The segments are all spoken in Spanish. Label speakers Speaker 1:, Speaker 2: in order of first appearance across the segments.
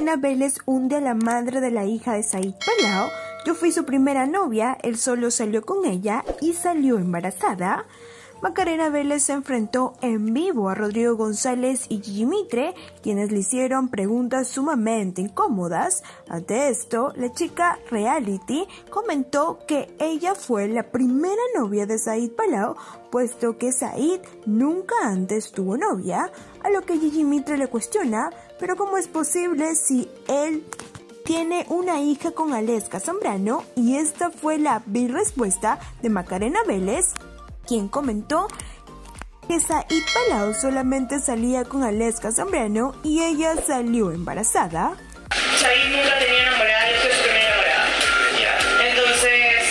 Speaker 1: Macarena Vélez hunde a la madre de la hija de Said Pelao. Yo fui su primera novia, él solo salió con ella y salió embarazada. Macarena Vélez se enfrentó en vivo a Rodrigo González y Gigi Mitre, quienes le hicieron preguntas sumamente incómodas. Ante esto, la chica reality comentó que ella fue la primera novia de Said Pelao, puesto que Said nunca antes tuvo novia, a lo que Gigi Mitre le cuestiona, pero ¿cómo es posible si él tiene una hija con Aleska Zambrano? Y esta fue la vil respuesta de Macarena Vélez, quien comentó que Said Pelao solamente salía con Aleska Zambrano y ella salió embarazada.
Speaker 2: Said nunca tenía enamorada, yo soy su primera enamorada. Entonces,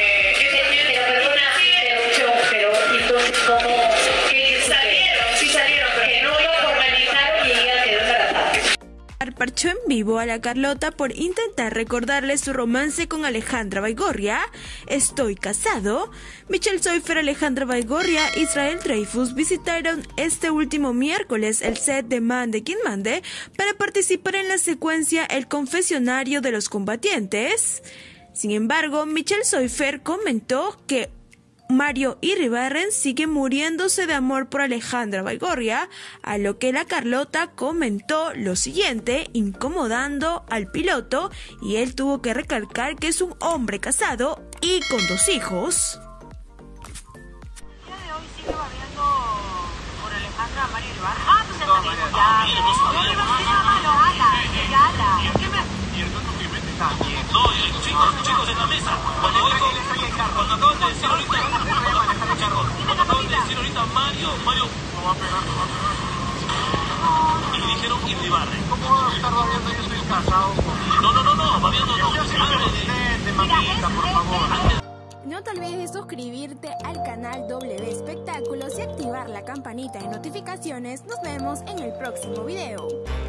Speaker 2: pero entonces, ¿cómo? Que salieron, sí salieron, pero que no lo formalizaron y ella quedó embarazada.
Speaker 1: Parchó en vivo a la Carlota por intentar recordarle su romance con Alejandra Baigorria. Estoy casado. Michelle Seufer, Alejandra Baigorria, Israel Dreyfus visitaron este último miércoles el set de Mande quien mande para participar en la secuencia El confesionario de los combatientes. Sin embargo, Michelle Seufer comentó que Mario Iribarren sigue muriéndose de amor por Alejandra Baigorria, a lo que la Carlota comentó lo siguiente, incomodando al piloto, y él tuvo que recalcar que es un hombre casado y con 2 hijos.
Speaker 3: El día de hoy sigue barriendo por Alejandra Mario Iribarren. Pues ya sabemos, ya. No le va a decir nada malo, ala.
Speaker 4: Y el otro Clemente también. No, chicos en la mesa. Cuando acaban de decir ahorita Mario no va a pegar. Y le dijeron Iribarren. ¿Cómo va a estar babeando? Yo estoy casado con... No, babeando no. De mamita, por favor.
Speaker 1: No te olvides de suscribirte al canal W Espectáculos y activar la campanita de notificaciones. Nos vemos en el próximo video.